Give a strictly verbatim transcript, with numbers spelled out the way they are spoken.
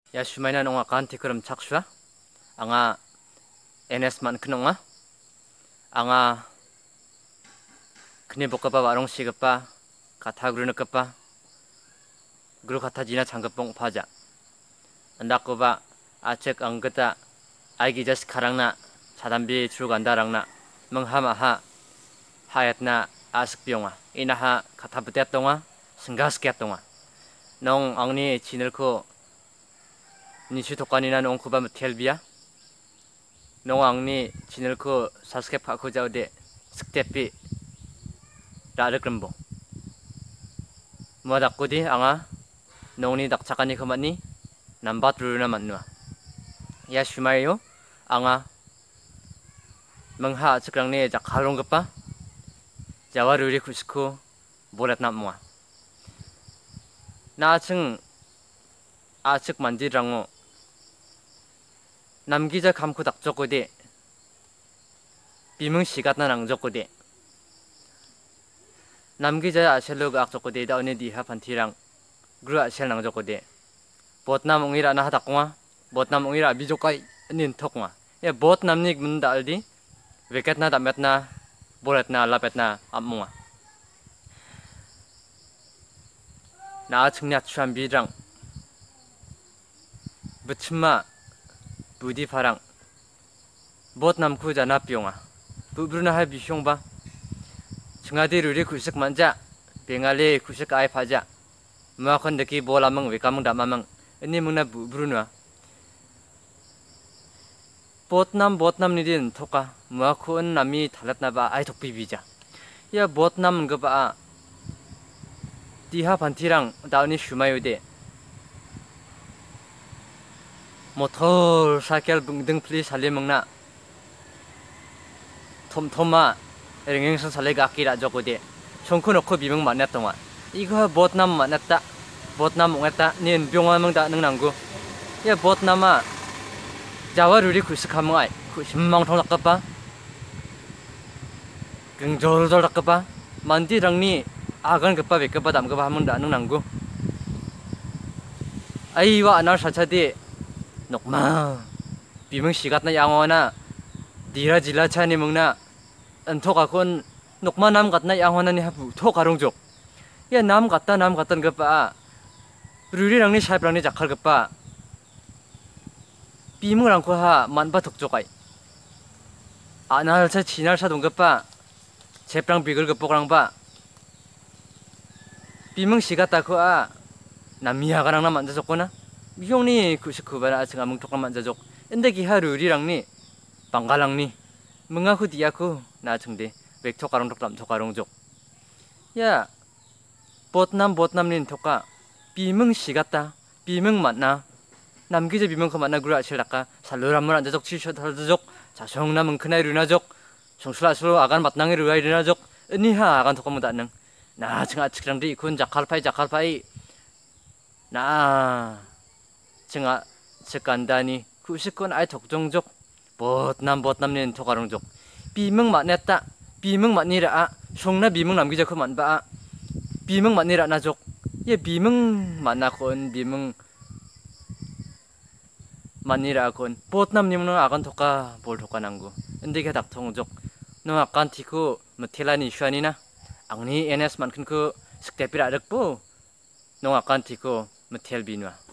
Ya shumainan onga kanti kurum chakshua. Anga Enes man knonga. Anga kni bokapa warong sigapa kata guru nakapa. Guru kata jina changgapong paja. Andakoba acek anggata aigi jas karangna sadambi trugandarangna menghamaha hayatna askpionga inaha kata betetonga senggasketonga nong angni chinelko nisu tokanina nong kuba metelbia nong angni chinelko saskep hakko jaude sktepi rarekrembo muadakudi anga nongni dakchakani khamani nambat runa manua ya shumayo anga mengha cekrangni jakhalonggepa jawa ruri kusko bolat namwa na acheng achek mandirango 남기자 감고 닥적고대 비명 시gat나 낭적고대 남기자 아셀로 악적고대 다오네 디하 판티랑 그루 아셀 낭적고대 보트남 옹이라 나 하닥공아 보트남 옹이라 비조까이 닌 톡공아 야 보트남니 문다 알디 웨켓나 담met나 보렛나 라벳나 암몽아 나 측냐 추한 비랑 부침마 부디 파랑 보트남 쿠자 나비용아 부브르나 할 비숑바 증아디 루리 구식 만자 뱅알리 구식 아이 파자 무아컨 느끼 볼라멍 외까멍 담아멍 언니 멍나 부브르나 보트남 보트남 니딘 토까 무아콘 남이 달랐나봐 아이 독비비자 야 보트남 그바 디하 반티랑 다우니 슈마요데 motor cycle bungdeng pli sale mangna thom thoma rengeng sa sale ga kira jokode songkho nokho bimang manna tonga iga botnam manata botnam ngata nin byonga mangda nang nanggo ya botnama jawa ruri kusikhamai kusimmang thong lakapa gengjol jol lakapa mandi rangni agan gapa bekapa dam gapa mangda nang nanggo aiwa anar sachade nokma bimang sigatna yangona dira jila chani mungna antoka kon nokma nam gatna yangona ni habu to karongjok ya nam gatta nam gatan gapa ruri rangni saibrangni jakhal gapa bimang rangko ha manba thokjokai analsa chinalsa donggapa jeprang bigel gepokrangba bimang sigata ko a namiya garangna manja jokona 미용니 구식구바라 아층 아뭉 톡감 만자족 엔데기 하루리랑니 방갈랑니 뭉아후 디야쿠 나층데 웩토가롱 톡람 토가롱족 야 보트남 보트남닌 토까 비뭉 시갔다 비뭉 맞나 남기제 비뭉 그 만나 그루 아실라까 살루람물 안자족 치셔 탈자족 자성나 뭉크나이 루나족 정술아슬로 아간 맞낭이 루아이 루나족 은니하 아간 토까무 다능 나층 아측랑디 이군 자칼파이 자칼파이 나 증아 측간다니 구식건 아이 독종족 보트남 보트남닌 토가롱족 비명 맞냈다 비명 맞니라 송나 비명 남기자 그 만바 비명 맞니라 나족 예 비명 만나건 비명 맞니라 건 보트남님은 아간 토가 볼 토가 난구 근데게 닥통족 너 아간 티쿠 메텔라니 슈아니나 앙니 에네스 만큰 그 스테피라 럭부 너 아간 티쿠 메텔비누아